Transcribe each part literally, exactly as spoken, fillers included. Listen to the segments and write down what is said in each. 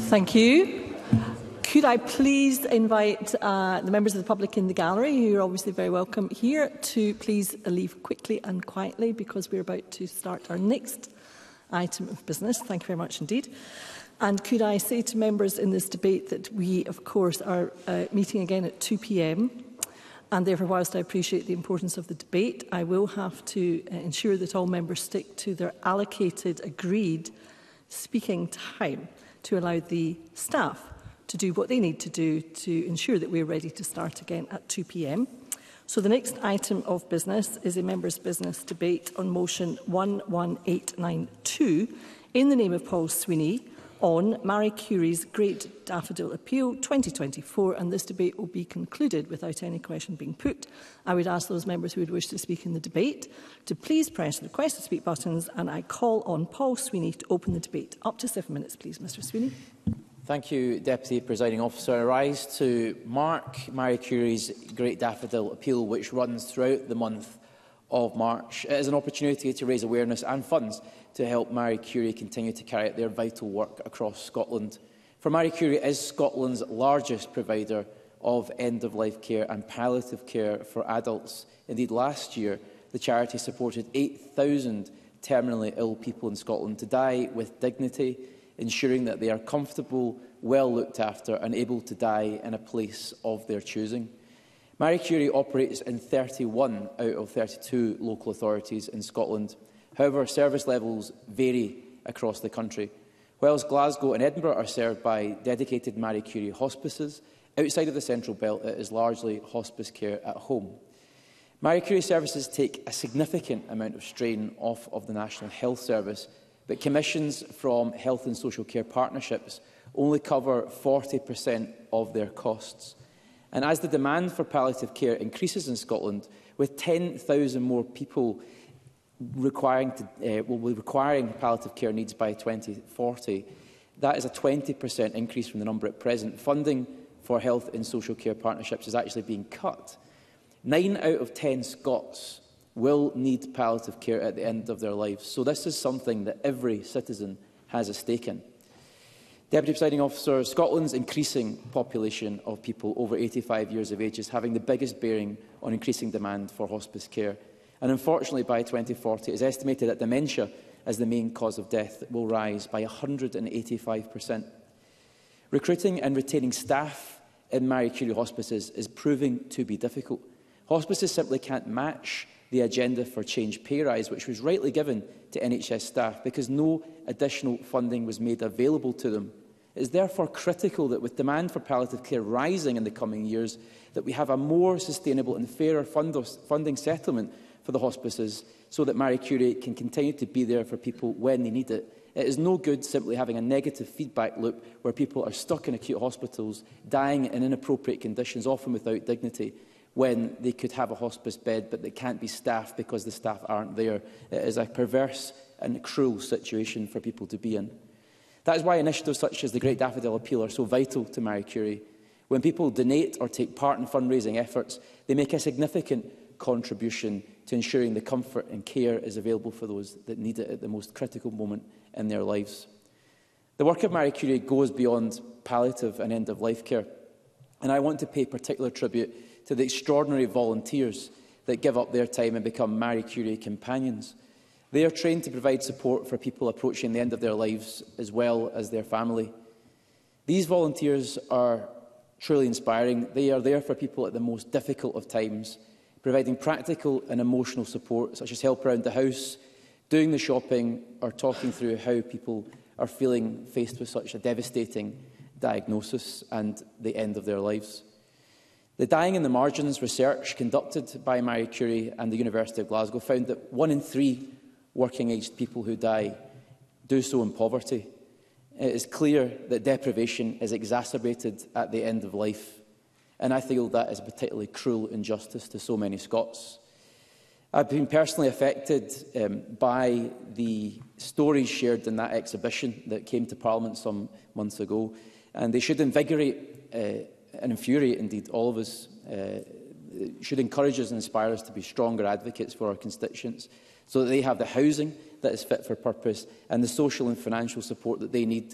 Thank you. Could I please invite uh, the members of the public in the gallery, who are obviously very welcome here, to please leave quickly and quietly, because we're about to start our next item of business. Thank you very much indeed. And could I say to members in this debate that we, of course, are uh, meeting again at two p m and therefore, whilst I appreciate the importance of the debate, I will have to uh, ensure that all members stick to their allocated, agreed speaking time to allow the staff to do what they need to do to ensure that we're ready to start again at two p m So the next item of business is a members' business debate on motion one one eight nine two in the name of Paul Sweeney on Marie Curie's Great Daffodil Appeal twenty twenty-four, and this debate will be concluded without any question being put. I would ask those members who would wish to speak in the debate to please press the request to speak buttons, and I call on Paul Sweeney to open the debate. Up to seven minutes, please, Mr Sweeney. Thank you, Deputy Presiding Officer. I rise to mark Marie Curie's Great Daffodil Appeal, which runs throughout the month of March. It is an opportunity to raise awareness and funds to help Marie Curie continue to carry out their vital work across Scotland. For Marie Curie is Scotland's largest provider of end-of-life care and palliative care for adults. Indeed, last year, the charity supported eight thousand terminally ill people in Scotland to die with dignity, ensuring that they are comfortable, well looked after and able to die in a place of their choosing. Marie Curie operates in thirty-one out of thirty-two local authorities in Scotland. However, service levels vary across the country. Whilst Glasgow and Edinburgh are served by dedicated Marie Curie hospices, outside of the Central Belt it is largely hospice care at home. Marie Curie services take a significant amount of strain off of the National Health Service, but commissions from health and social care partnerships only cover forty percent of their costs. And as the demand for palliative care increases in Scotland, with ten thousand more people requiring to, uh, will be requiring palliative care needs by twenty forty, that is a twenty percent increase from the number at present. Funding for health and social care partnerships is actually being cut. Nine out of ten Scots will need palliative care at the end of their lives, so this is something that every citizen has a stake in. Deputy Presiding Officer, Scotland's increasing population of people over eighty-five years of age is having the biggest bearing on increasing demand for hospice care. And unfortunately, by twenty forty, it is estimated that dementia as the main cause of death will rise by one hundred eighty-five percent. Recruiting and retaining staff in Marie Curie hospices is proving to be difficult. Hospices simply can't match the agenda for change pay rise, which was rightly given to N H S staff, because no additional funding was made available to them. It is therefore critical that, with demand for palliative care rising in the coming years, that we have a more sustainable and fairer funding settlement for the hospices, so that Marie Curie can continue to be there for people when they need it. It is no good simply having a negative feedback loop where people are stuck in acute hospitals, dying in inappropriate conditions, often without dignity, when they could have a hospice bed but they can't be staffed because the staff aren't there. It is a perverse and cruel situation for people to be in. That is why initiatives such as the Great Daffodil Appeal are so vital to Marie Curie. When people donate or take part in fundraising efforts, they make a significant contribution to ensuring the comfort and care is available for those that need it at the most critical moment in their lives. The work of Marie Curie goes beyond palliative and end-of-life care, and I want to pay particular tribute to the extraordinary volunteers that give up their time and become Marie Curie companions. They are trained to provide support for people approaching the end of their lives as well as their family. These volunteers are truly inspiring. They are there for people at the most difficult of times, providing practical and emotional support, such as help around the house, doing the shopping, or talking through how people are feeling faced with such a devastating diagnosis and the end of their lives. The Dying in the Margins research conducted by Marie Curie and the University of Glasgow found that one in three working-aged people who die do so in poverty. It is clear that deprivation is exacerbated at the end of life, and I feel that is a particularly cruel injustice to so many Scots. I've been personally affected um, by the stories shared in that exhibition that came to Parliament some months ago, and they should invigorate uh, and infuriate, indeed, all of us. Uh, should encourage us and inspire us to be stronger advocates for our constituents, so that they have the housing that is fit for purpose and the social and financial support that they need,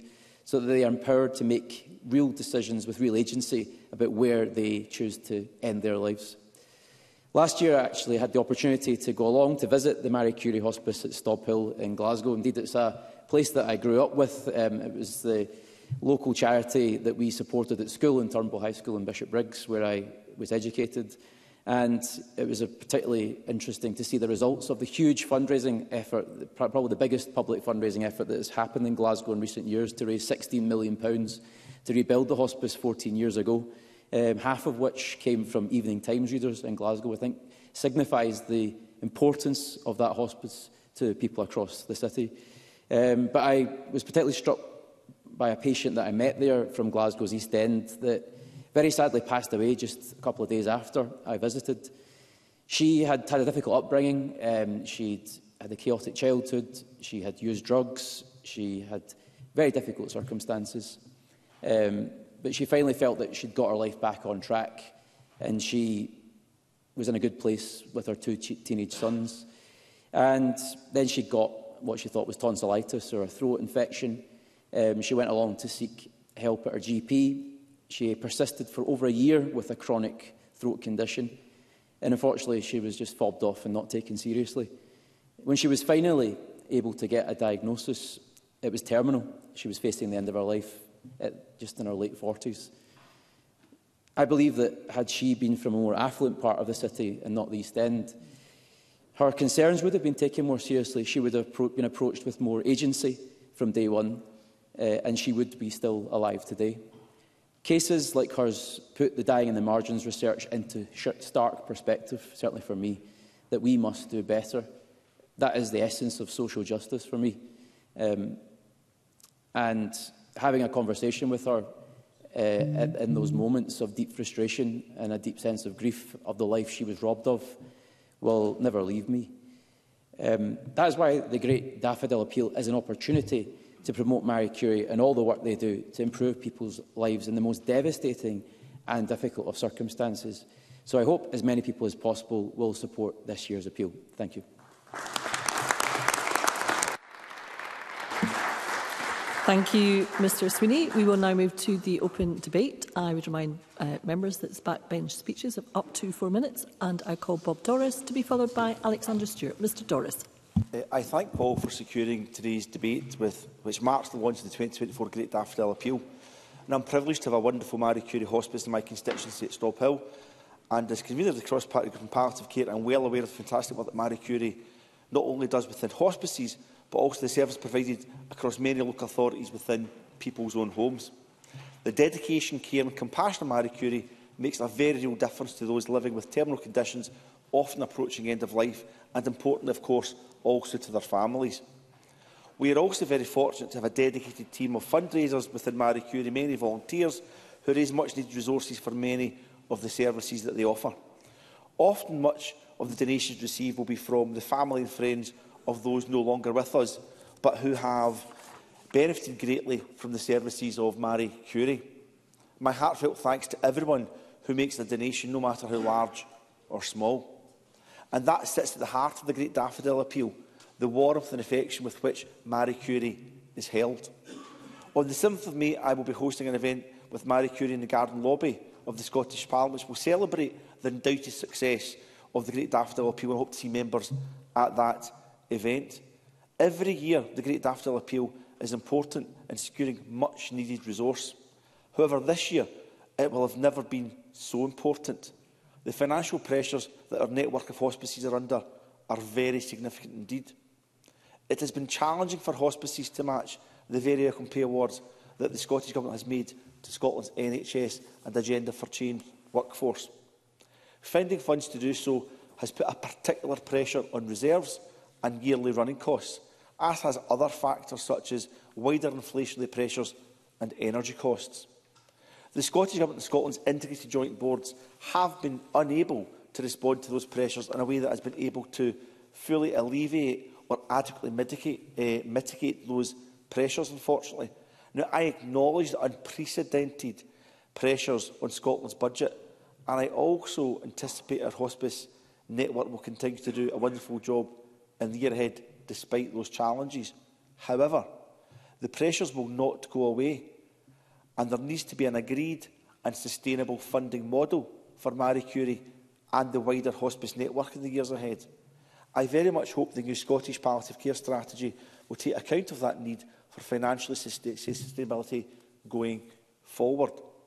so that they are empowered to make real decisions with real agency about where they choose to end their lives. Last year, I actually had the opportunity to go along to visit the Marie Curie Hospice at Stobhill in Glasgow. Indeed, it's a place that I grew up with. Um, it was the local charity that we supported at school in Turnbull High School in Bishopbriggs, where I was educated. And it was a particularly interesting to see the results of the huge fundraising effort, probably the biggest public fundraising effort that has happened in Glasgow in recent years, to raise sixteen million pounds to rebuild the hospice fourteen years ago, um, half of which came from Evening Times readers in Glasgow. I think signifies the importance of that hospice to people across the city. Um, but I was particularly struck by a patient that I met there from Glasgow's East End that very sadly passed away just a couple of days after I visited. She had had a difficult upbringing. Um, she'd had a chaotic childhood. She had used drugs. She had very difficult circumstances. Um, but she finally felt that she'd got her life back on track, and she was in a good place with her two teenage sons. And then she got what she thought was tonsillitis or a throat infection. Um, she went along to seek help at her G P. She persisted for over a year with a chronic throat condition, and unfortunately she was just fobbed off and not taken seriously. When she was finally able to get a diagnosis, it was terminal. She was facing the end of her life at just in her late forties. I believe that had she been from a more affluent part of the city and not the East End, her concerns would have been taken more seriously. She would have been approached with more agency from day one, uh, and she would be still alive today. Cases like hers put the dying in the margins research into stark perspective, certainly for me, that we must do better. That is the essence of social justice for me. Um, and having a conversation with her uh, in, in those moments of deep frustration and a deep sense of grief of the life she was robbed of will never leave me. Um, that is why the Great Daffodil Appeal is an opportunity to promote Marie Curie and all the work they do to improve people's lives in the most devastating and difficult of circumstances. So I hope as many people as possible will support this year's appeal. Thank you. Thank you, Mr Sweeney. We will now move to the open debate. I would remind uh, members that backbench speeches of up to four minutes, and I call Bob Doris to be followed by Alexander Stewart. Mr Doris. Uh, I thank Paul for securing today's debate, with, which marks the launch of the twenty twenty-four Great Daffodil Appeal. And I'm privileged to have a wonderful Marie Curie Hospice in my constituency at Stobhill. And as convener of the Cross-Party Group on Palliative Care, I'm well aware of the fantastic work that Marie Curie not only does within hospices, but also the service provided across many local authorities within people's own homes. The dedication, care and compassion of Marie Curie makes a very real difference to those living with terminal conditions, often approaching end of life, and importantly, of course, also to their families. We are also very fortunate to have a dedicated team of fundraisers within Marie Curie, many volunteers who raise much-needed resources for many of the services that they offer. Often, much of the donations received will be from the family and friends of those no longer with us, but who have benefited greatly from the services of Marie Curie. My heartfelt thanks to everyone who makes a donation, no matter how large or small. And that sits at the heart of the Great Daffodil Appeal, the warmth and affection with which Marie Curie is held. On the seventh of May, I will be hosting an event with Marie Curie in the Garden Lobby of the Scottish Parliament, which will celebrate the undoubted success of the Great Daffodil Appeal. I hope to see members at that event. Every year, the Great Daffodil Appeal is important in securing much-needed resource. However, this year, it will have never been so important. The financial pressures that our network of hospices are under are very significant indeed. It has been challenging for hospices to match the very high awards that the Scottish Government has made to Scotland's N H S and Agenda for Change workforce. Finding funds to do so has put a particular pressure on reserves and yearly running costs, as has other factors such as wider inflationary pressures and energy costs. The Scottish Government and Scotland's integrated joint boards have been unable to respond to those pressures in a way that has been able to fully alleviate or adequately mitigate, uh, mitigate those pressures, unfortunately. Now, I acknowledge the unprecedented pressures on Scotland's budget, and I also anticipate our hospice network will continue to do a wonderful job in the year ahead, despite those challenges. However, The pressures will not go away, and there needs to be an agreed and sustainable funding model for Marie Curie and the wider hospice network in the years ahead. I very much hope the new Scottish palliative care strategy will take account of that need for financial sustainability going forward.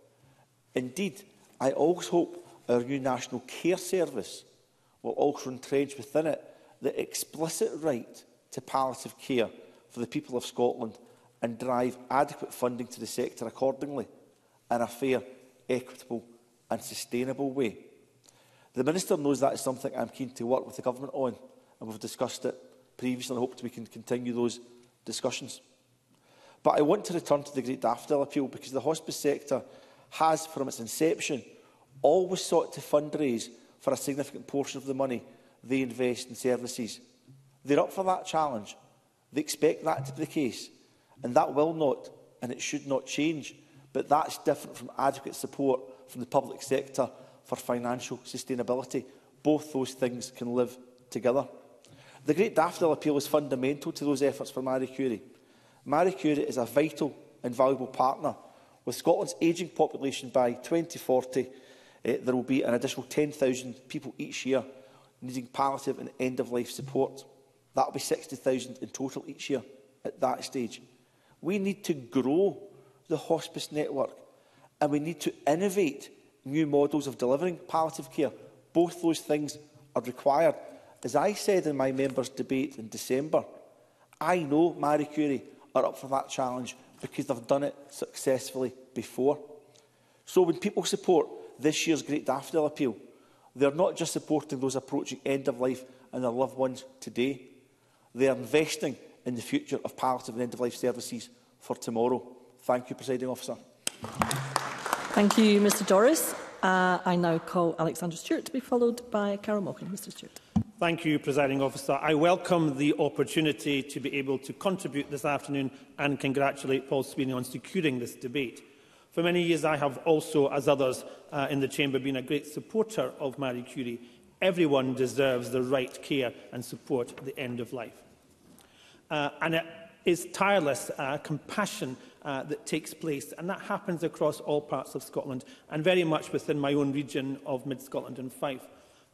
Indeed, I also hope our new National Care Service will also entrench within it the explicit right to palliative care for the people of Scotland and drive adequate funding to the sector accordingly in a fair, equitable and sustainable way. The Minister knows that is something I am keen to work with the Government on, and we've discussed it previously and I hope we can continue those discussions. But I want to return to the Great Daffodil Appeal because the hospice sector has, from its inception, always sought to fundraise for a significant portion of the money they invest in services. They're up for that challenge. They expect that to be the case, and that will not and it should not change. But that's different from adequate support from the public sector for financial sustainability. Both those things can live together. The Great Daffodil Appeal is fundamental to those efforts for Marie Curie. Marie Curie is a vital and valuable partner. With Scotland's ageing population by twenty forty, eh, there will be an additional ten thousand people each year needing palliative and end-of-life support. That will be sixty thousand in total each year at that stage. We need to grow the hospice network, and we need to innovate new models of delivering palliative care. Both those things are required. As I said in my members' debate in December, I know Marie Curie are up for that challenge because they've done it successfully before. So when people support this year's Great Daffodil Appeal, they are not just supporting those approaching end of life and their loved ones today. They are investing in the future of palliative and end-of-life services for tomorrow. Thank you, Presiding Officer. Thank you, Mr Doris. Uh, I now call Alexander Stewart to be followed by Carol Mockin. Mr Stewart. Thank you, Presiding Officer. I welcome the opportunity to be able to contribute this afternoon and congratulate Paul Sweeney on securing this debate. For many years, I have also, as others uh, in the Chamber, been a great supporter of Marie Curie. Everyone deserves the right care and support at the end of life. Uh, and it is tireless uh, compassion uh, that takes place, and that happens across all parts of Scotland and very much within my own region of Mid-Scotland and Fife.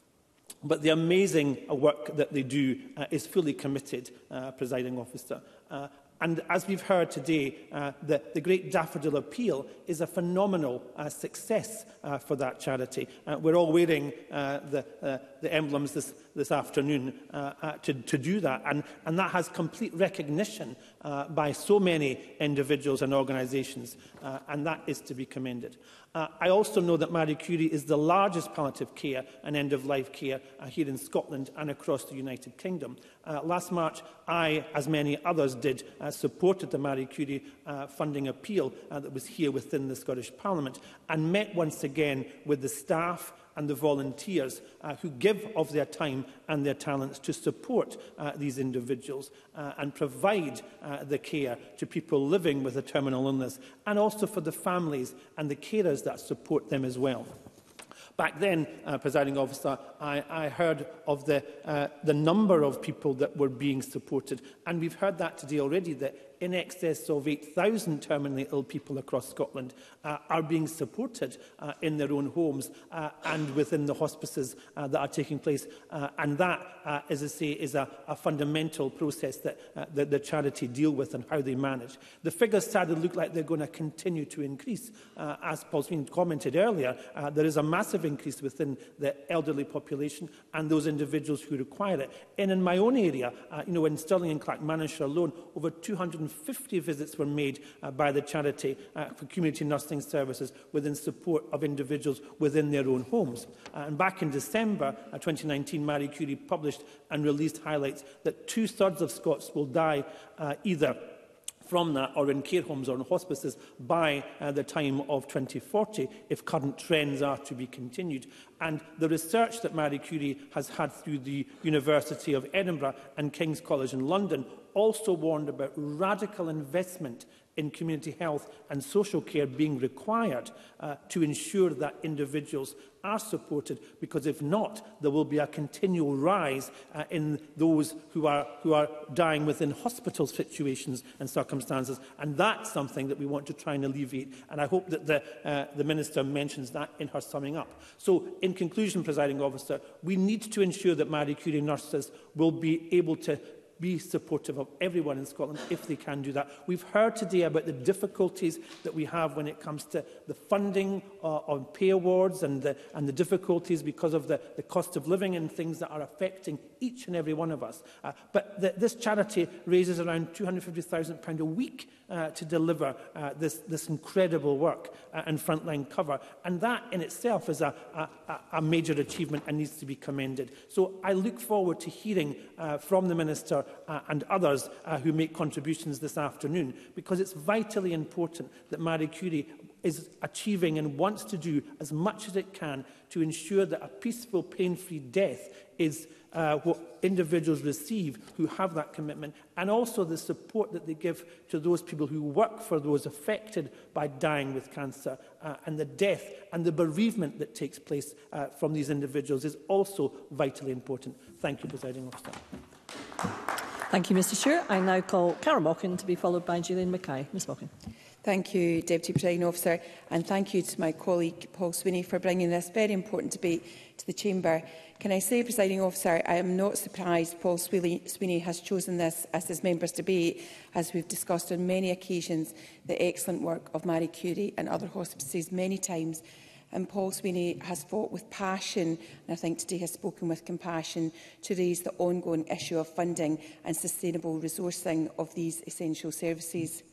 But the amazing work that they do uh, is fully committed, uh, Presiding Officer. Uh, and as we've heard today, uh, the, the Great Daffodil Appeal is a phenomenal uh, success uh, for that charity. Uh, we're all wearing uh, the, uh, the emblems this, this afternoon uh, uh, to, to do that. And, and that has complete recognition uh, by so many individuals and organisations, uh, and that is to be commended. Uh, I also know that Marie Curie is the largest palliative care and end-of-life care uh, here in Scotland and across the United Kingdom. Uh, last March, I, as many others did, uh, supported the Marie Curie uh, funding appeal uh, that was here within the Scottish Parliament and met once again with the staff and the volunteers uh, who give of their time and their talents to support uh, these individuals uh, and provide uh, the care to people living with a terminal illness, and also for the families and the carers that support them as well. Back then, uh, Presiding Officer, I, I heard of the, uh, the number of people that were being supported, and we've heard that today already, that in excess of eight thousand terminally ill people across Scotland uh, are being supported uh, in their own homes uh, and within the hospices uh, that are taking place. Uh, and that, uh, as I say, is a, a fundamental process that uh, the, the charity deal with and how they manage. The figures sadly look like they're going to continue to increase. Uh, as Paul Sweeney commented earlier, uh, there is a massive increase within the elderly population and those individuals who require it. And in my own area, uh, you know, in Stirling and Clackmannanshire alone, over two hundred fifty visits were made uh, by the charity uh, for community nursing services within support of individuals within their own homes. Uh, and back in December uh, twenty nineteen, Marie Curie published and released highlights that two-thirds of Scots will die uh, either from that or in care homes or in hospices by uh, the time of twenty forty, if current trends are to be continued. And the research that Marie Curie has had through the University of Edinburgh and King's College in London also warned about radical investment in community health and social care being required uh, to ensure that individuals are supported, because if not, there will be a continual rise uh, in those who are, who are dying within hospital situations and circumstances, and that's something that we want to try and alleviate, and I hope that the, uh, the Minister mentions that in her summing up. So, in conclusion, Presiding Officer, we need to ensure that Marie Curie nurses will be able to be supportive of everyone in Scotland if they can do that. We've heard today about the difficulties that we have when it comes to the funding uh, on pay awards and the, and the difficulties because of the, the cost of living and things that are affecting each and every one of us. Uh, but the, this charity raises around two hundred fifty thousand pounds a week uh, to deliver uh, this, this incredible work uh, and frontline cover. And that in itself is a, a, a major achievement and needs to be commended. So I look forward to hearing uh, from the Minister Uh, and others uh, who make contributions this afternoon, because it's vitally important that Marie Curie is achieving and wants to do as much as it can to ensure that a peaceful, pain-free death is uh, what individuals receive who have that commitment, and also the support that they give to those people who work for those affected by dying with cancer, uh, and the death and the bereavement that takes place uh, from these individuals is also vitally important. Thank you, Presiding Officer. Thank you, Mr Stewart. I now call Cara Mockin to be followed by Gillian Mackay. Ms Mockin. Thank you, Deputy Presiding Officer, and thank you to my colleague Paul Sweeney for bringing this very important debate to the Chamber. Can I say, Presiding Officer, I am not surprised Paul Sweeney has chosen this as his members' debate, as we've discussed on many occasions the excellent work of Marie Curie and other hospices many times. And Paul Sweeney has fought with passion, and I think today has spoken with compassion, to raise the ongoing issue of funding and sustainable resourcing of these essential services.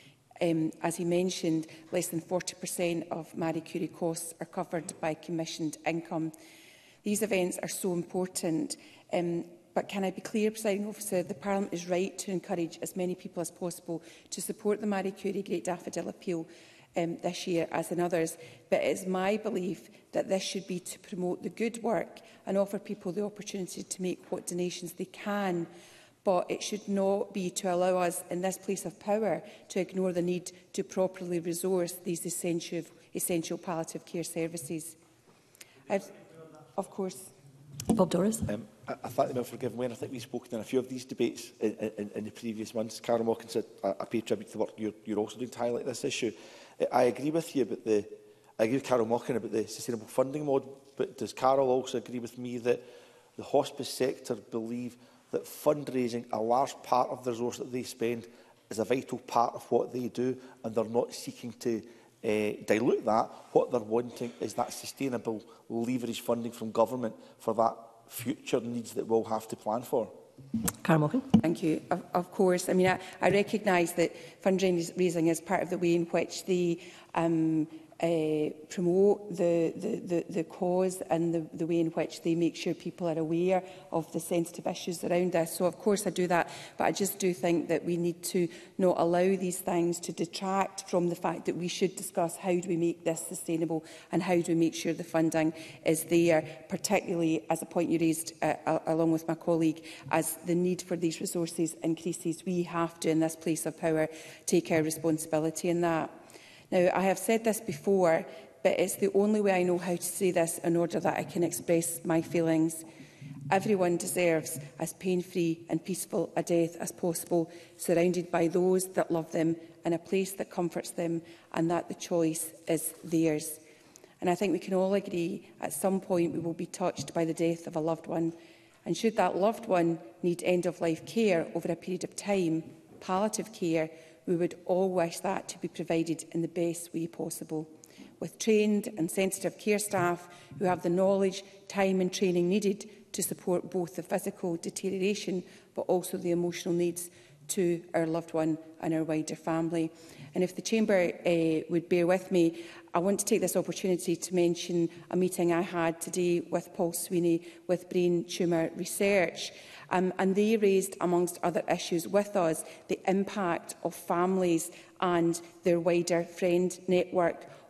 Um, as he mentioned, less than forty percent of Marie Curie costs are covered by commissioned income. These events are so important, um, but can I be clear, Presiding Officer, the Parliament is right to encourage as many people as possible to support the Marie Curie Great Daffodil Appeal Um, this year as in others, but it is my belief that this should be to promote the good work and offer people the opportunity to make what donations they can, but it should not be to allow us in this place of power to ignore the need to properly resource these essential, essential palliative care services. I've, of course. Bob Doris. Um, I, I thank the member for giving way, and I think we've spoken in a few of these debates in, in, in the previous months. Cara Mockin said I, I pay tribute to the work you're, you're also doing to highlight this issue. I agree with you about the. I agree with Carol Mockin about the sustainable funding model, but does Carol also agree with me that the hospice sector believe that fundraising, a large part of the resource that they spend, is a vital part of what they do, and they're not seeking to uh, dilute that? What they're wanting is that sustainable leverage funding from government for that future needs that we'll have to plan for. Cara Mockin. Thank you. Of, of course. I mean, I, I recognise that fundraising is part of the way in which the um, uh, promote the, the, the, the cause and the, the way in which they make sure people are aware of the sensitive issues around this. So, of course, I do that, but I just do think that we need to not allow these things to detract from the fact that we should discuss how do we make this sustainable and how do we make sure the funding is there, particularly as a point you raised uh, along with my colleague, as the need for these resources increases. We have to, in this place of power, take our responsibility in that. Now, I have said this before, but it's the only way I know how to say this in order that I can express my feelings. Everyone deserves as pain-free and peaceful a death as possible, surrounded by those that love them, in a place that comforts them, and that the choice is theirs. And I think we can all agree at some point we will be touched by the death of a loved one. And should that loved one need end-of-life care over a period of time, palliative care, we would all wish that to be provided in the best way possible, with trained and sensitive care staff who have the knowledge, time and training needed to support both the physical deterioration but also the emotional needs to our loved one and our wider family. And if the Chamber uh, would bear with me, I want to take this opportunity to mention a meeting I had today with Paul Sweeney with Brain Tumour Research. Um, and they raised, amongst other issues with us, the impact of families and their wider friend network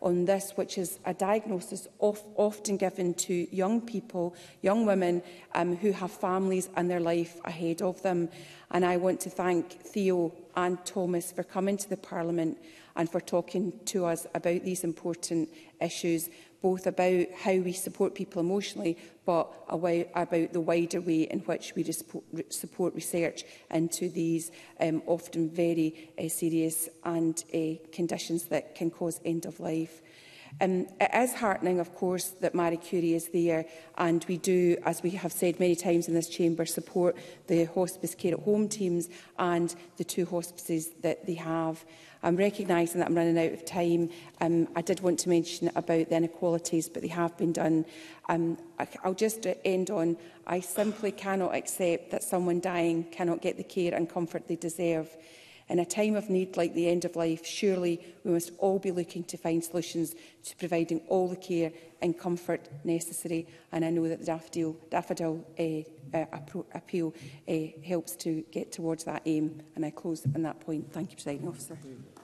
on this, which is a diagnosis of, often given to young people, young women um, who have families and their life ahead of them. And I want to thank Theo and Thomas for coming to the Parliament and for talking to us about these important issues, both about how we support people emotionally, but about the wider way in which we support research into these um, often very uh, serious and uh, conditions that can cause end of life. Um, it is heartening, of course, that Marie Curie is there, and we do, as we have said many times in this chamber, support the hospice care at home teams and the two hospices that they have. I'm recognising that I'm running out of time. Um, I did want to mention about the inequalities, but they have been done. Um, I, I'll just end on, I simply cannot accept that someone dying cannot get the care and comfort they deserve. In a time of need like the end of life, surely we must all be looking to find solutions to providing all the care and comfort necessary. And I know that the Daffodil, Daffodil uh, uh, appeal uh, helps to get towards that aim. And I close on that point. Thank you, Presiding Officer.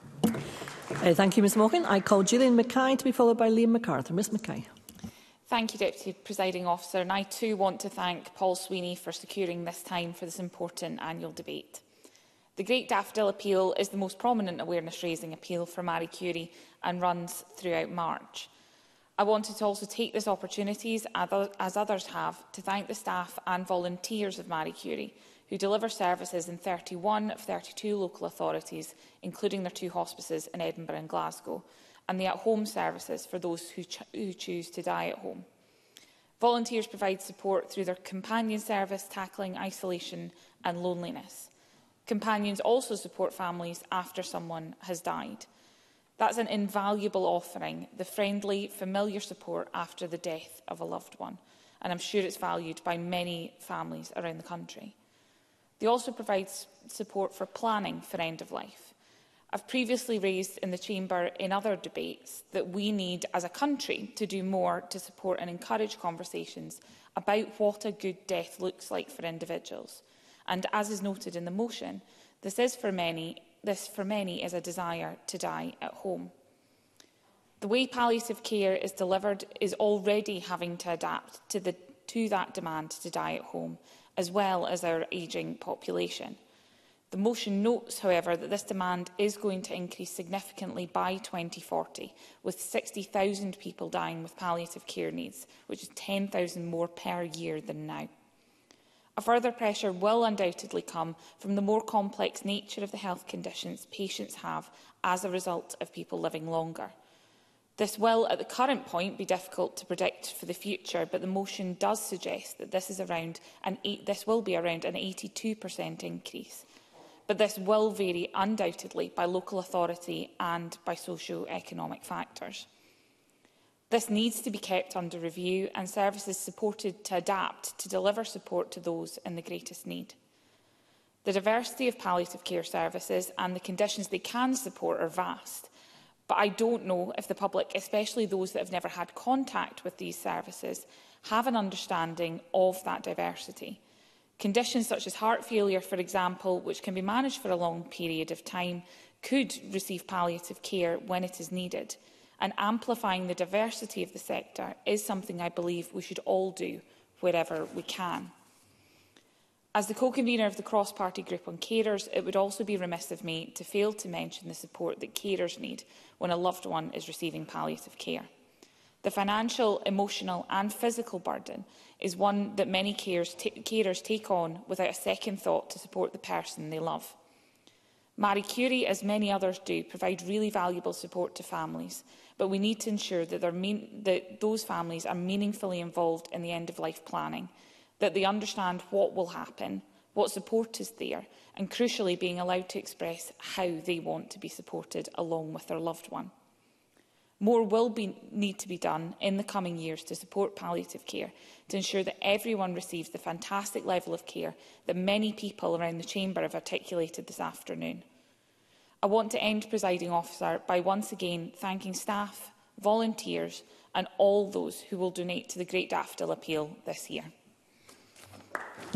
Uh, thank you, Miz Morgan. I call Gillian Mackay to be followed by Liam MacArthur. Miz Mackay. Thank you, Deputy Presiding Officer. And I too want to thank Paul Sweeney for securing this time for this important annual debate. The Great Daffodil Appeal is the most prominent awareness-raising appeal for Marie Curie and runs throughout March. I wanted to also take this opportunity, as others have, to thank the staff and volunteers of Marie Curie, who deliver services in thirty-one of thirty-two local authorities, including their two hospices in Edinburgh and Glasgow, and the at-home services for those who, ch who choose to die at home. Volunteers provide support through their companion service, tackling isolation and loneliness. Companions also support families after someone has died. That's an invaluable offering, the friendly, familiar support after the death of a loved one, and I'm sure it's valued by many families around the country. They also provide support for planning for end of life. I've previously raised in the Chamber in other debates that we need, as a country, to do more to support and encourage conversations about what a good death looks like for individuals. And as is noted in the motion, this is for many, this for many is a desire to die at home. The way palliative care is delivered is already having to adapt to, the, to that demand to die at home, as well as our ageing population. The motion notes, however, that this demand is going to increase significantly by twenty forty, with sixty thousand people dying with palliative care needs, which is ten thousand more per year than now. A further pressure will undoubtedly come from the more complex nature of the health conditions patients have as a result of people living longer. This will, at the current point, be difficult to predict for the future, but the motion does suggest that this, is around an eight, this will be around an eighty-two percent increase. But this will vary undoubtedly by local authority and by socio-economic factors. This needs to be kept under review and services supported to adapt to deliver support to those in the greatest need. The diversity of palliative care services and the conditions they can support are vast, but I don't know if the public, especially those that have never had contact with these services, have an understanding of that diversity. Conditions such as heart failure, for example, which can be managed for a long period of time, could receive palliative care when it is needed. And amplifying the diversity of the sector is something I believe we should all do wherever we can. As the co-convener of the cross-party group on carers, it would also be remiss of me to fail to mention the support that carers need when a loved one is receiving palliative care. The financial, emotional and physical burden is one that many carers, carers take on without a second thought to support the person they love. Marie Curie, as many others do, provide really valuable support to families, but we need to ensure that, mean, that those families are meaningfully involved in the end-of-life planning, that they understand what will happen, what support is there, and crucially being allowed to express how they want to be supported along with their loved one. More will be, need to be done in the coming years to support palliative care, to ensure that everyone receives the fantastic level of care that many people around the Chamber have articulated this afternoon. I want to end, Presiding Officer, by once again thanking staff, volunteers and all those who will donate to the Great Daffodil Appeal this year.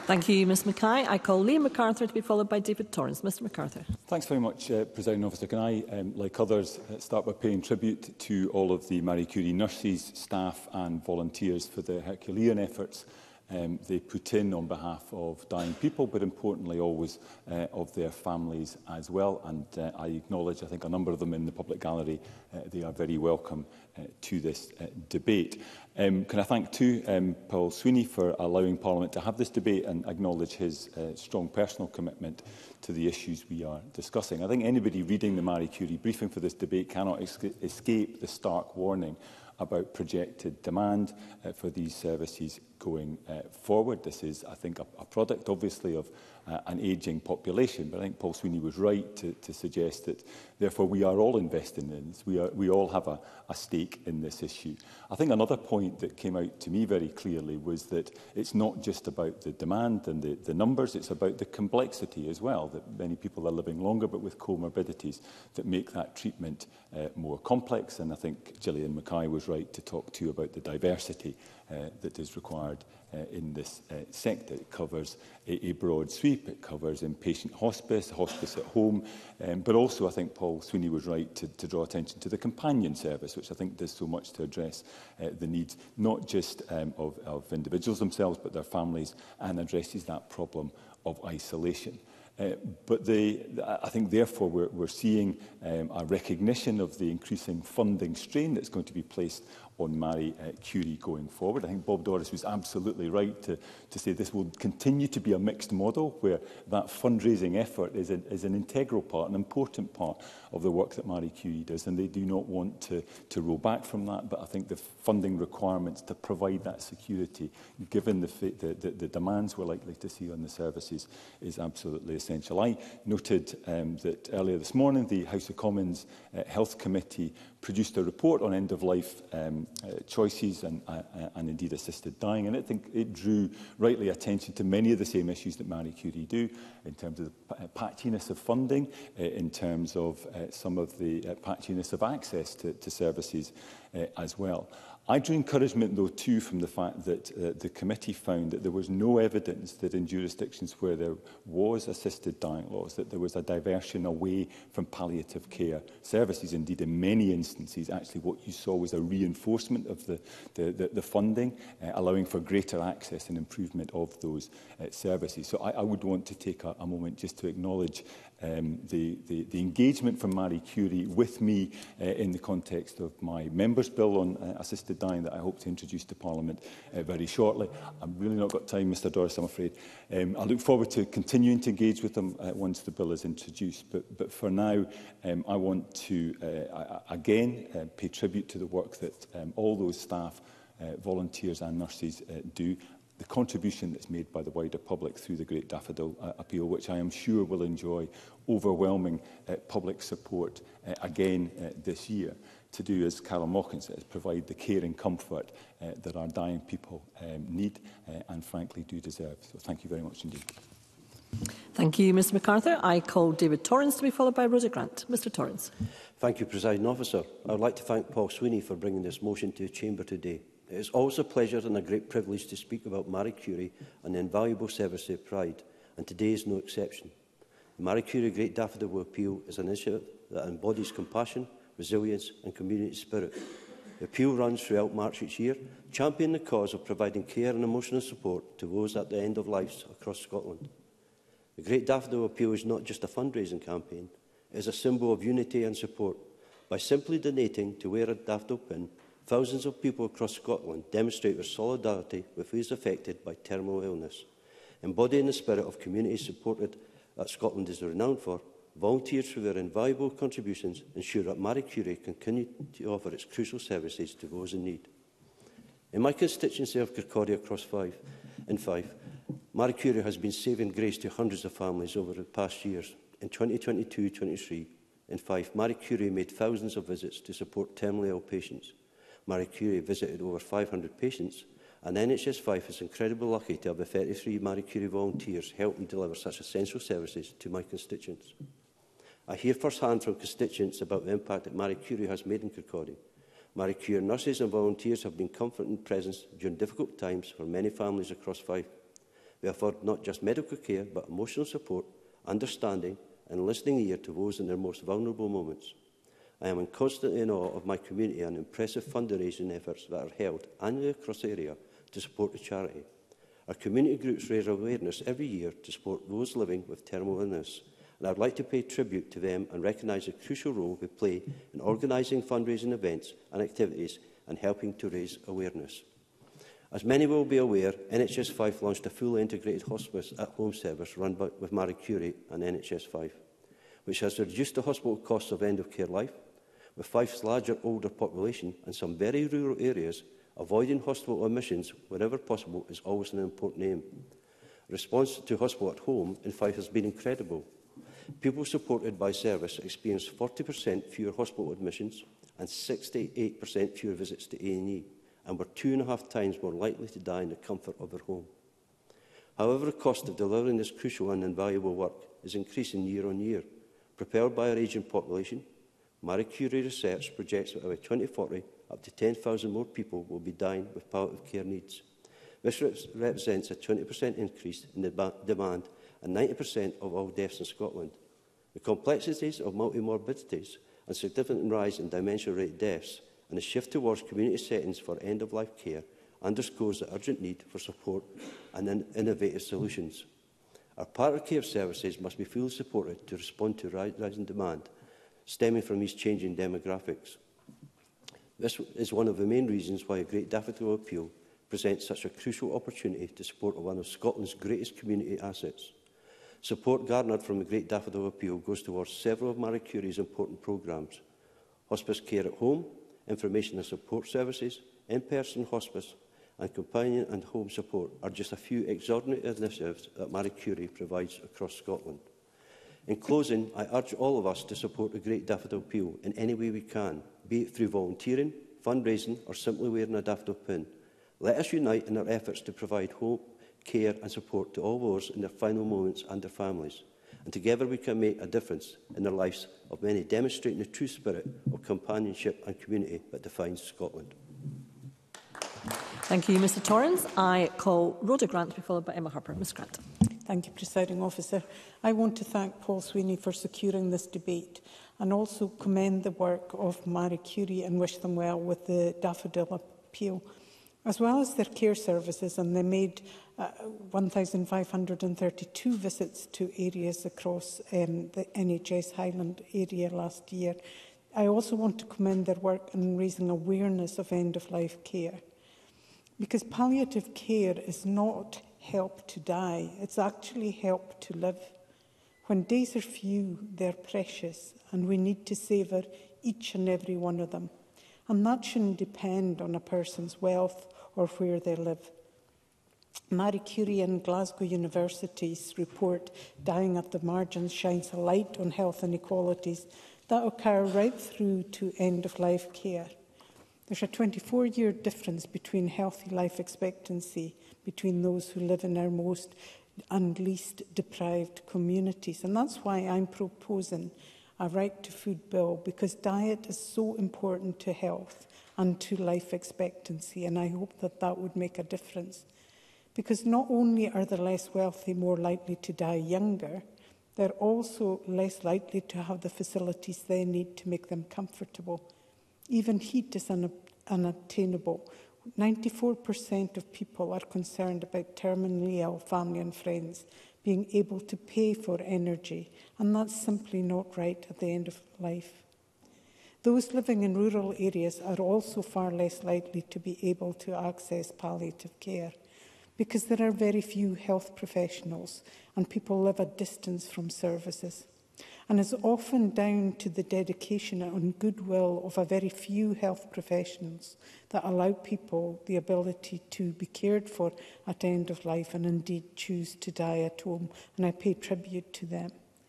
Thank you, Ms Mackay. I call Liam MacArthur to be followed by David Torrance. Mr MacArthur. Thanks very much, uh, Presiding Officer. Can I, um, like others, uh, start by paying tribute to all of the Marie Curie nurses, staff and volunteers for the Herculean efforts um, they put in on behalf of dying people, but importantly always uh, of their families as well. And uh, I acknowledge, I think, a number of them in the public gallery. Uh, they are very welcome uh, to this uh, debate. Um, can I thank too um, Paul Sweeney for allowing Parliament to have this debate and acknowledge his uh, strong personal commitment to the issues we are discussing. I think anybody reading the Marie Curie briefing for this debate cannot escape the stark warning about projected demand uh, for these services going uh, forward. This is, I think, a, a product, obviously, of uh, an ageing population. But I think Paul Sweeney was right to, to suggest that, therefore, we are all investing in this. We, are, we all have a, a stake in this issue. I think another point that came out to me very clearly was that it's not just about the demand and the, the numbers, it's about the complexity as well, that many people are living longer but with comorbidities that make that treatment uh, more complex. And I think Gillian Mackay was right to talk to you about the diversity uh, that is required uh, in this uh, sector. It covers a, a broad sweep, it covers inpatient hospice, hospice at home, um, but also I think Paul Sweeney was right to, to draw attention to the companion service, which I think does so much to address uh, the needs not just um, of, of individuals themselves but their families, and addresses that problem of isolation. Uh, but the, I think, therefore, we're, we're seeing um, a recognition of the increasing funding strain that's going to be placed on Marie uh, Curie going forward. I think Bob Doris was absolutely right to, to say this will continue to be a mixed model where that fundraising effort is, a, is an integral part, an important part of the work that Marie Curie does, and they do not want to, to roll back from that. But I think the funding requirements to provide that security, given the, the, the, the demands we're likely to see on the services, is absolutely essential. I noted um, that earlier this morning the House of Commons uh, Health Committee produced a report on end-of-life um, uh, choices and, uh, and indeed assisted dying, and I think it drew rightly attention to many of the same issues that Marie Curie do in terms of the patchiness of funding, uh, in terms of uh, some of the uh, patchiness of access to, to services uh, as well. I drew encouragement, though, too, from the fact that uh, the committee found that there was no evidence that in jurisdictions where there was assisted dying laws, that there was a diversion away from palliative care services. Indeed, in many instances, actually what you saw was a reinforcement of the, the, the, the funding, uh, allowing for greater access and improvement of those uh, services. So I, I would want to take a, a moment just to acknowledge Um, the, the, the engagement from Marie Curie with me uh, in the context of my Members' Bill on uh, assisted dying that I hope to introduce to Parliament uh, very shortly. I've really not got time, Mr Doris, I'm afraid. Um, I look forward to continuing to engage with them uh, once the bill is introduced. But, but for now, um, I want to uh, again uh, pay tribute to the work that um, all those staff, uh, volunteers and nurses uh, do. The contribution that's made by the wider public through the Great Daffodil uh, Appeal, which I am sure will enjoy overwhelming uh, public support uh, again uh, this year, to do, as Carol Mawkins says, provide the care and comfort uh, that our dying people um, need uh, and frankly do deserve. So thank you very much indeed. Thank you, Mr MacArthur. I call David Torrance to be followed by Rosa Grant. Mr Torrance. Thank you, Presiding Officer. I would like to thank Paul Sweeney for bringing this motion to the Chamber today. It is always a pleasure and a great privilege to speak about Marie Curie and the invaluable service they provide, and today is no exception. The Marie Curie Great Daffodil Appeal is an initiative that embodies compassion, resilience and community spirit. The appeal runs throughout March each year, championing the cause of providing care and emotional support to those at the end of life across Scotland. The Great Daffodil Appeal is not just a fundraising campaign, it is a symbol of unity and support. By simply donating to wear a daffodil pin, thousands of people across Scotland demonstrate their solidarity with those affected by terminal illness. Embodying the spirit of community supported that Scotland is renowned for, volunteers through their invaluable contributions ensure that Marie Curie can continue to offer its crucial services to those in need. In my constituency of Kirkcaldy across Fife, in Fife, Marie Curie has been saving grace to hundreds of families over the past years. In twenty twenty-two twenty-three, in Fife, Marie Curie made thousands of visits to support terminally ill patients. Marie Curie visited over five hundred patients, and N H S Fife is incredibly lucky to have the thirty-three Marie Curie volunteers helping deliver such essential services to my constituents. I hear firsthand from constituents about the impact that Marie Curie has made in Kirkcaldy. Marie Curie nurses and volunteers have been comforting presence during difficult times for many families across Fife. We offer not just medical care, but emotional support, understanding and listening ear to those in their most vulnerable moments. I am constantly in awe of my community and impressive fundraising efforts that are held annually across the area to support the charity. Our community groups raise awareness every year to support those living with terminal illness, and I would like to pay tribute to them and recognise the crucial role they play in organising fundraising events and activities and helping to raise awareness. As many will be aware, N H S five launched a fully integrated hospice at home service run by, with Marie Curie and N H S five, which has reduced the hospital costs of end-of-care life. With Fife's larger, older population and some very rural areas, avoiding hospital admissions wherever possible is always an important aim. Response to hospital at home in Fife has been incredible. People supported by service experienced forty percent fewer hospital admissions and sixty-eight percent fewer visits to A and E, and were two and a half times more likely to die in the comfort of their home. However, the cost of delivering this crucial and invaluable work is increasing year on year. Propelled by our ageing population, Marie Curie research projects that by twenty forty, up to ten thousand more people will be dying with palliative care needs. This represents a twenty percent increase in the demand and ninety percent of all deaths in Scotland. The complexities of multimorbidities and significant rise in dementia-related deaths and the shift towards community settings for end-of-life care underscores the urgent need for support and in innovative solutions. Our palliative care services must be fully supported to respond to rising demand stemming from these changing demographics. This is one of the main reasons why a Great Daffodil Appeal presents such a crucial opportunity to support one of Scotland's greatest community assets. Support garnered from the Great Daffodil Appeal goes towards several of Marie Curie's important programmes: hospice care at home, information and support services, in-person hospice, and companion and home support are just a few extraordinary initiatives that Marie Curie provides across Scotland. In closing, I urge all of us to support the Great Daffodil Appeal in any way we can, be it through volunteering, fundraising or simply wearing a daffodil pin. Let us unite in our efforts to provide hope, care and support to all those in their final moments and their families. And together we can make a difference in the lives of many, demonstrating the true spirit of companionship and community that defines Scotland. Thank you, Mr Torrens. I call Rhoda Grant to be followed by Emma Harper. Miz Grant. Thank you, Presiding Officer. I want to thank Paul Sweeney for securing this debate and also commend the work of Marie Curie and wish them well with the Daffodil Appeal, as well as their care services, and they made uh, one thousand five hundred thirty-two visits to areas across um, the N H S Highland area last year. I also want to commend their work in raising awareness of end-of-life care, because palliative care is not help to die, it's actually help to live. When days are few, they're precious, and we need to savour each and every one of them. And that shouldn't depend on a person's wealth or where they live. Marie Curie and Glasgow University's report, Dying at the Margins, shines a light on health inequalities that occur right through to end-of-life care. There's a twenty-four year difference between healthy life expectancy between those who live in our most and least deprived communities. And that's why I'm proposing a right to food bill, because diet is so important to health and to life expectancy, and I hope that that would make a difference. Because not only are the less wealthy more likely to die younger, they're also less likely to have the facilities they need to make them comfortable. Even heat is un unattainable. ninety-four percent of people are concerned about terminally ill family and friends being able to pay for energy, and that's simply not right at the end of life. Those living in rural areas are also far less likely to be able to access palliative care, because there are very few health professionals and people live a distance from services. And it's often down to the dedication and goodwill of a very few health professionals that allow people the ability to be cared for at the end of life and indeed choose to die at home, and I pay tribute to them.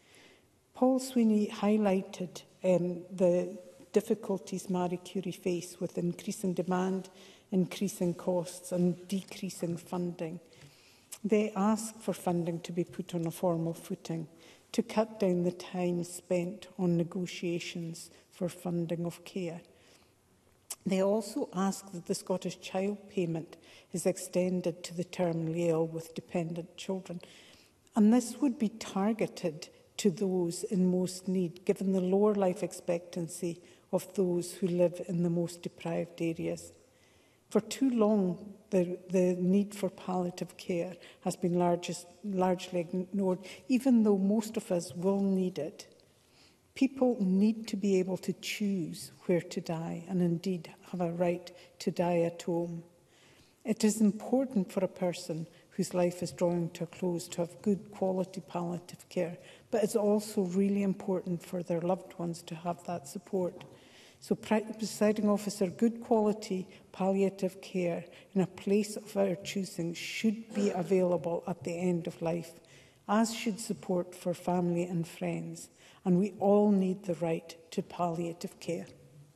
Paul Sweeney highlighted um, the difficulties Marie Curie face with increasing demand, increasing costs and decreasing funding. They ask for funding to be put on a formal footing, to cut down the time spent on negotiations for funding of care. They also ask that the Scottish Child Payment is extended to the terminally ill with dependent children. And this would be targeted to those in most need, given the lower life expectancy of those who live in the most deprived areas. For too long, the, the need for palliative care has been largest, largely ignored, even though most of us will need it. People need to be able to choose where to die and indeed have a right to die at home. It is important for a person whose life is drawing to a close to have good quality palliative care, but it's also really important for their loved ones to have that support. So, Presiding Officer, good quality palliative care in a place of our choosing should be available at the end of life, as should support for family and friends. And we all need the right to palliative care.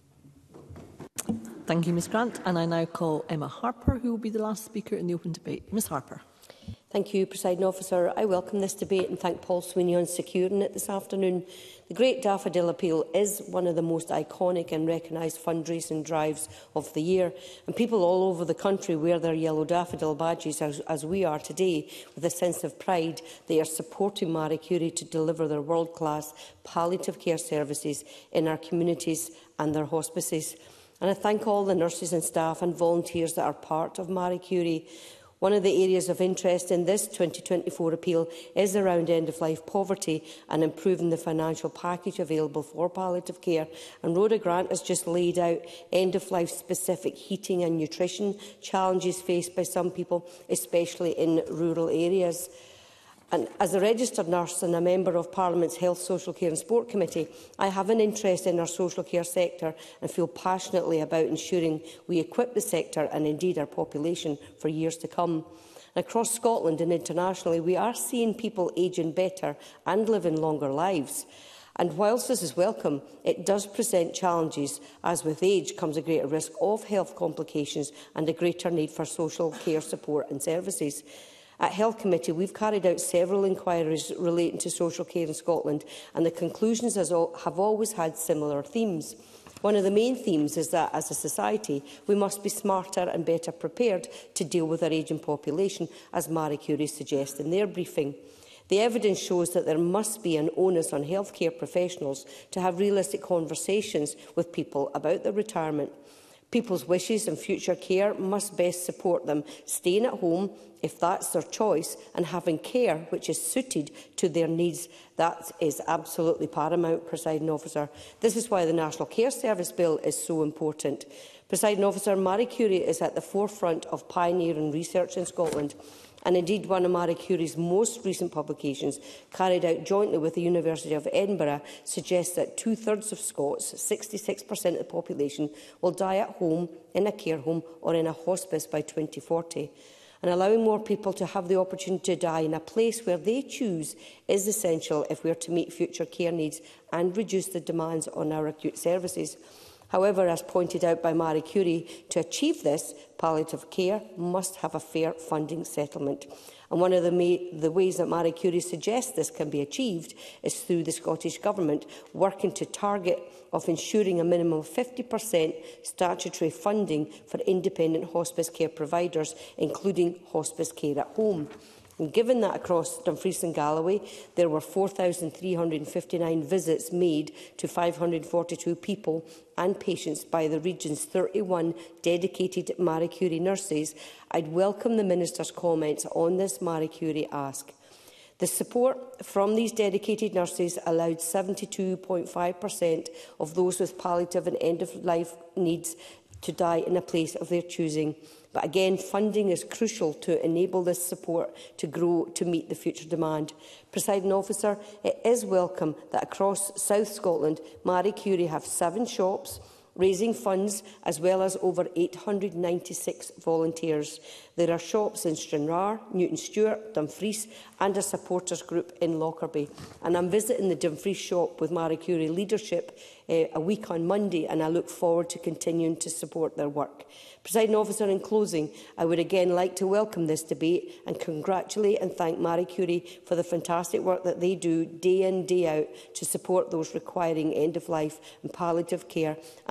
Thank you, Miz Grant. And I now call Emma Harper, who will be the last speaker in the open debate. Miz Harper. Thank you, Presiding Officer. I welcome this debate and thank Paul Sweeney on securing it this afternoon. The Great Daffodil Appeal is one of the most iconic and recognised fundraising drives of the year, and people all over the country wear their yellow daffodil badges, as, as we are today, with a sense of pride. They are supporting Marie Curie to deliver their world-class palliative care services in our communities and their hospices. And I thank all the nurses and staff and volunteers that are part of Marie Curie. One of the areas of interest in this twenty twenty-four appeal is around end-of-life poverty and improving the financial package available for palliative care. And Rhoda Grant has just laid out end-of-life specific heating and nutrition challenges faced by some people, especially in rural areas. And as a registered nurse and a member of Parliament's Health, Social Care and Sport Committee, I have an interest in our social care sector and feel passionately about ensuring we equip the sector and indeed our population for years to come. Across Scotland and internationally, we are seeing people ageing better and living longer lives. And whilst this is welcome, it does present challenges, as with age comes a greater risk of health complications and a greater need for social care support and services. At Health Committee, we've carried out several inquiries relating to social care in Scotland, and the conclusions have always had similar themes. One of the main themes is that, as a society, we must be smarter and better prepared to deal with our ageing population, as Marie Curie suggests in their briefing. The evidence shows that there must be an onus on healthcare professionals to have realistic conversations with people about their retirement. People's wishes and future care must best support them staying at home, if that's their choice, and having care which is suited to their needs. That is absolutely paramount, Presiding Officer. This is why the National Care Service Bill is so important. Presiding Officer, Marie Curie is at the forefront of pioneering research in Scotland. And indeed, one of Marie Curie's most recent publications, carried out jointly with the University of Edinburgh, suggests that two-thirds of Scots, sixty-six percent of the population, will die at home, in a care home or in a hospice by twenty forty. And allowing more people to have the opportunity to die in a place where they choose is essential if we are to meet future care needs and reduce the demands on our acute services. However, as pointed out by Marie Curie, to achieve this, palliative care must have a fair funding settlement. And one of the, the ways that Marie Curie suggests this can be achieved is through the Scottish Government working to target of ensuring a minimum of fifty percent statutory funding for independent hospice care providers, including hospice care at home. And given that across Dumfries and Galloway there were four thousand three hundred fifty-nine visits made to five hundred forty-two people and patients by the region's thirty-one dedicated Marie Curie nurses, I'd welcome the Minister's comments on this Marie Curie ask. The support from these dedicated nurses allowed seventy-two point five percent of those with palliative and end-of-life needs to die in a place of their choosing. But again, funding is crucial to enable this support to grow to meet the future demand. Presiding Officer, it is welcome that across South Scotland, Marie Curie have seven shops, raising funds, as well as over eight hundred ninety-six volunteers. There are shops in Stranraer, Newton Stewart, Dumfries and a supporters group in Lockerbie. And I'm visiting the Dumfries shop with Marie Curie leadership uh, a week on Monday, and I look forward to continuing to support their work. Presiding Officer, in closing, I would again like to welcome this debate and congratulate and thank Marie Curie for the fantastic work that they do day in, day out to support those requiring end-of-life and palliative care, and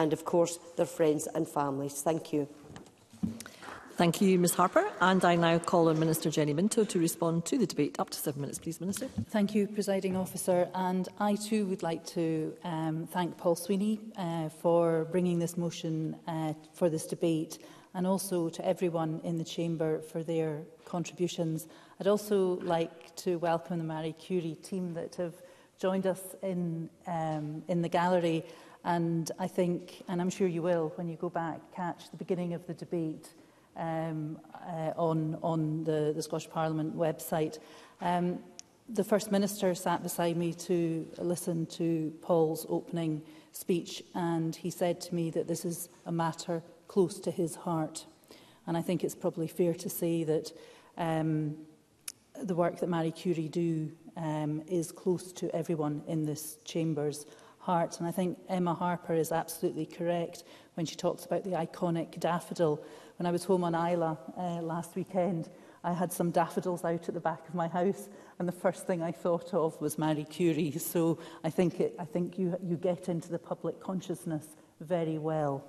and, of course, their friends and families. Thank you. Thank you, Ms Harper. And I now call on Minister Jenny Minto to respond to the debate. Up to seven minutes, please, Minister. Thank you, Presiding Officer. And I too would like to um, thank Paul Sweeney uh, for bringing this motion uh, for this debate, and also to everyone in the Chamber for their contributions. I'd also like to welcome the Marie Curie team that have joined us in, um, in the gallery. And I think, and I'm sure you will, when you go back, catch the beginning of the debate Um, uh, on, on the, the Scottish Parliament website. Um, the First Minister sat beside me to listen to Paul's opening speech, and he said to me that this is a matter close to his heart. And I think it's probably fair to say that um, the work that Marie Curie do um, is close to everyone in this Chamber's heart. And I think Emma Harper is absolutely correct when she talks about the iconic daffodil. When I was home on Isla uh, last weekend, I had some daffodils out at the back of my house, and the first thing I thought of was Marie Curie. So I think, it, I think you, you get into the public consciousness very well.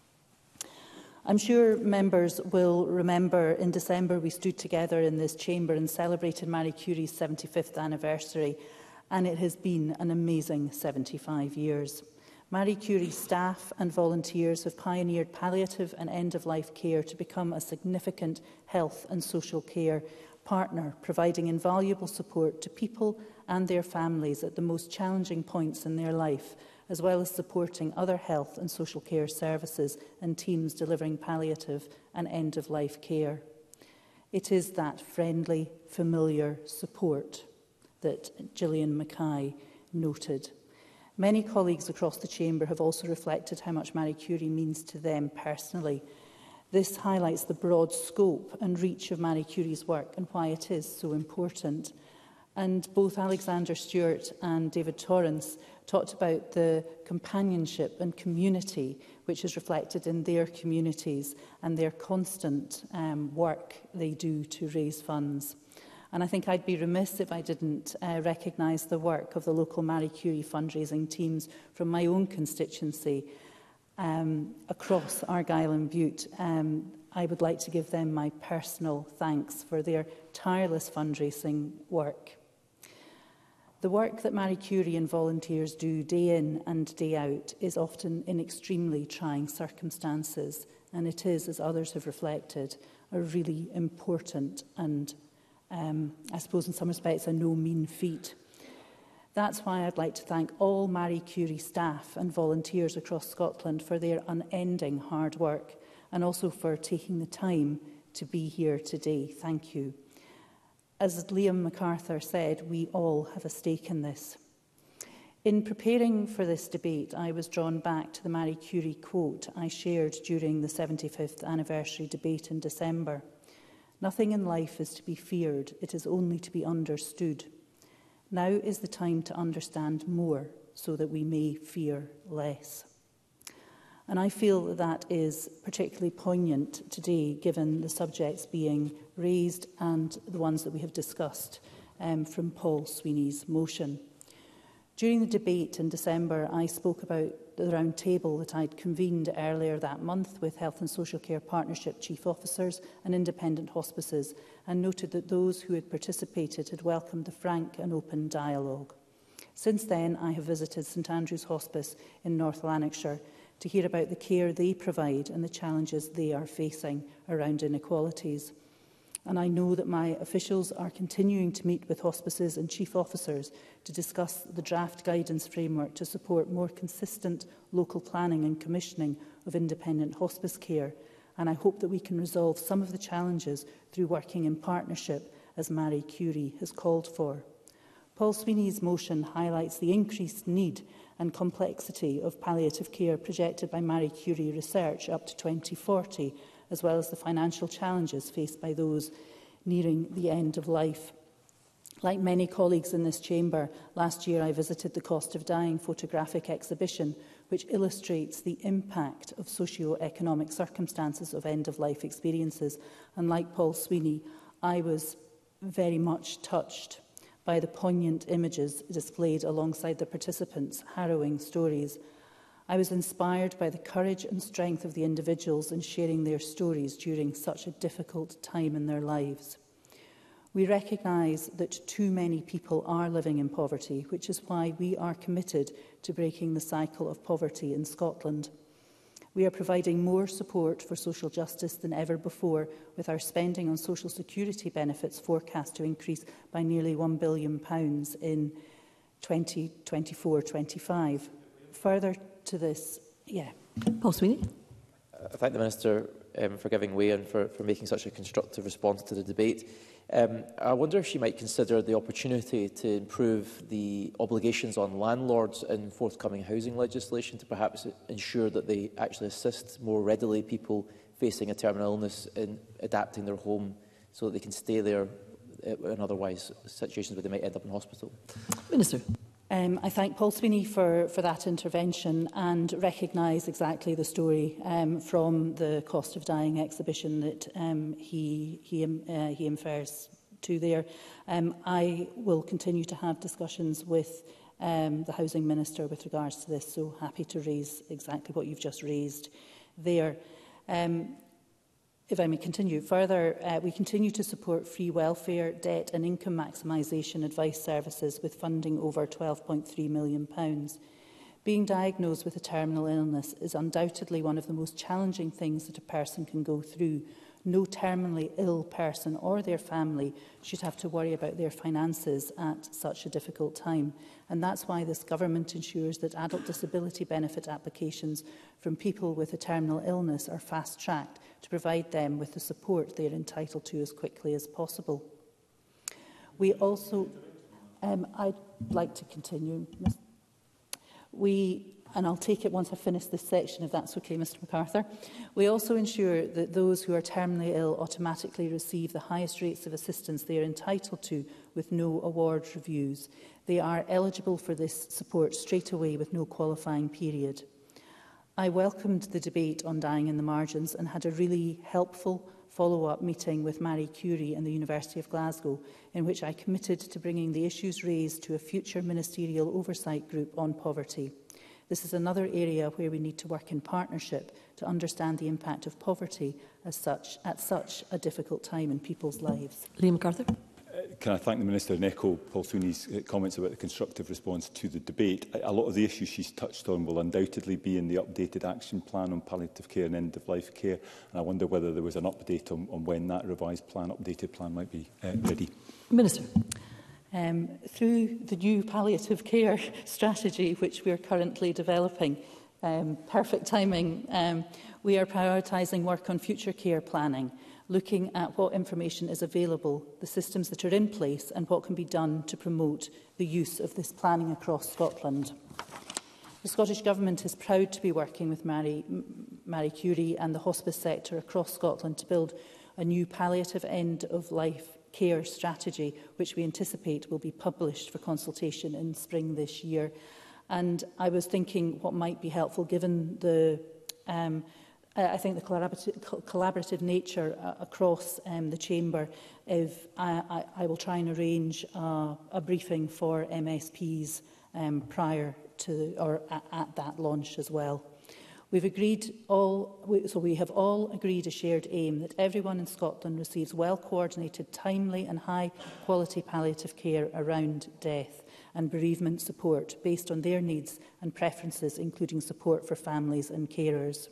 I'm sure members will remember in December we stood together in this chamber and celebrated Marie Curie's seventy-fifth anniversary, and it has been an amazing seventy-five years. Marie Curie staff and volunteers have pioneered palliative and end-of-life care to become a significant health and social care partner, providing invaluable support to people and their families at the most challenging points in their life, as well as supporting other health and social care services and teams delivering palliative and end-of-life care. It is that friendly, familiar support that Gillian Mackay noted. Many colleagues across the Chamber have also reflected how much Marie Curie means to them personally. This highlights the broad scope and reach of Marie Curie's work and why it is so important. And both Alexander Stewart and David Torrance talked about the companionship and community which is reflected in their communities and their constant um, work they do to raise funds. And I think I'd be remiss if I didn't uh, recognise the work of the local Marie Curie fundraising teams from my own constituency um, across Argyll and Bute. Um, I would like to give them my personal thanks for their tireless fundraising work. The work that Marie Curie and volunteers do day in and day out is often in extremely trying circumstances, and it is, as others have reflected, a really important and Um, I suppose in some respects a no mean feat. That's why I'd like to thank all Marie Curie staff and volunteers across Scotland for their unending hard work, and also for taking the time to be here today. Thank you. As Liam MacArthur said, we all have a stake in this. In preparing for this debate, I was drawn back to the Marie Curie quote I shared during the seventy-fifth anniversary debate in December. Nothing in life is to be feared, it is only to be understood. Now is the time to understand more, so that we may fear less. And I feel that that is particularly poignant today, given the subjects being raised and the ones that we have discussed um, from Paul Sweeney's motion. During the debate in December, I spoke about the round table that I'd convened earlier that month with Health and Social Care Partnership Chief Officers and independent hospices, and noted that those who had participated had welcomed the frank and open dialogue. Since then, I have visited St Andrew's Hospice in North Lanarkshire to hear about the care they provide and the challenges they are facing around inequalities. And I know that my officials are continuing to meet with hospices and chief officers to discuss the draft guidance framework to support more consistent local planning and commissioning of independent hospice care. And I hope that we can resolve some of the challenges through working in partnership, as Marie Curie has called for. Paul Sweeney's motion highlights the increased need and complexity of palliative care projected by Marie Curie research up to twenty forty, as well as the financial challenges faced by those nearing the end of life. Like many colleagues in this chamber, last year I visited the Cost of Dying photographic exhibition, which illustrates the impact of socio-economic circumstances of end-of-life experiences. And like Paul Sweeney, I was very much touched by the poignant images displayed alongside the participants' harrowing stories. I was inspired by the courage and strength of the individuals in sharing their stories during such a difficult time in their lives. We recognise that too many people are living in poverty, which is why we are committed to breaking the cycle of poverty in Scotland. We are providing more support for social justice than ever before, with our spending on social security benefits forecast to increase by nearly one billion pounds in twenty twenty-four twenty-five. Further to this, yeah. Paul Sweeney. I thank the Minister um, for giving way and for, for making such a constructive response to the debate. Um, I wonder if she might consider the opportunity to improve the obligations on landlords in forthcoming housing legislation to perhaps ensure that they actually assist more readily people facing a terminal illness in adapting their home so that they can stay there in otherwise situations where they might end up in hospital. Minister. Um, I thank Paul Sweeney for, for that intervention and recognise exactly the story um, from the Cost of Dying exhibition that um, he, he, uh, he infers to there. Um, I will continue to have discussions with um, the Housing Minister with regards to this, so happy to raise exactly what you've just raised there. Um, If I may continue further, uh, we continue to support free welfare, debt and income maximisation advice services with funding over twelve point three million pounds. Being diagnosed with a terminal illness is undoubtedly one of the most challenging things that a person can go through. No terminally ill person or their family should have to worry about their finances at such a difficult time. And that's why this government ensures that adult disability benefit applications from people with a terminal illness are fast-tracked to provide them with the support they are entitled to as quickly as possible. We also, um, I'd like to continue. We, and I'll take it once I finish this section, if that's okay, Mr MacArthur. We also ensure that those who are terminally ill automatically receive the highest rates of assistance they are entitled to with no award reviews. They are eligible for this support straight away with no qualifying period. I welcomed the debate on dying in the margins and had a really helpful follow-up meeting with Marie Curie and the University of Glasgow, in which I committed to bringing the issues raised to a future ministerial oversight group on poverty. This is another area where we need to work in partnership to understand the impact of poverty as such, at such a difficult time in people's lives. Liam MacArthur. Can I thank the Minister and echo Paul Sweeney's uh, comments about the constructive response to the debate. A, a lot of the issues she's touched on will undoubtedly be in the updated action plan on palliative care and end-of-life care, and I wonder whether there was an update on, on when that revised plan, updated plan might be uh, ready. Minister. Um, through the new palliative care strategy, which we are currently developing, um, perfect timing, um, we are prioritising work on future care planning, looking at what information is available, the systems that are in place and what can be done to promote the use of this planning across Scotland. The Scottish Government is proud to be working with Marie, Marie Curie and the hospice sector across Scotland to build a new palliative end-of-life care strategy, which we anticipate will be published for consultation in spring this year. And I was thinking what might be helpful, given the, um, I think the collaborative, collaborative nature uh, across um, the chamber, if I, I, I will try and arrange uh, a briefing for M S Ps um, prior to or at, at that launch as well. We've agreed all, so we have all agreed a shared aim that everyone in Scotland receives well-coordinated, timely and high-quality palliative care around death and bereavement support based on their needs and preferences, including support for families and carers.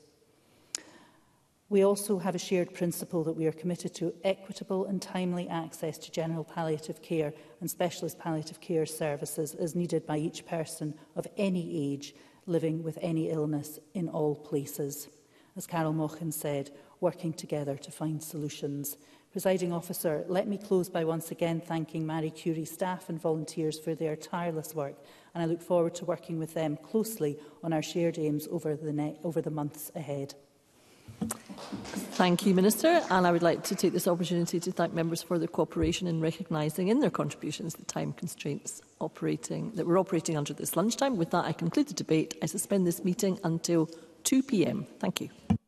We also have a shared principle that we are committed to equitable and timely access to general palliative care and specialist palliative care services as needed by each person of any age living with any illness in all places. As Carol Mochan said, working together to find solutions. Presiding Officer, let me close by once again thanking Marie Curie staff and volunteers for their tireless work, and I look forward to working with them closely on our shared aims over the, ne over the months ahead. Thank you, Minister. And I would like to take this opportunity to thank members for their cooperation in recognising in their contributions the time constraints operating that we're operating under this lunchtime. With that, I conclude the debate. I suspend this meeting until two p m Thank you.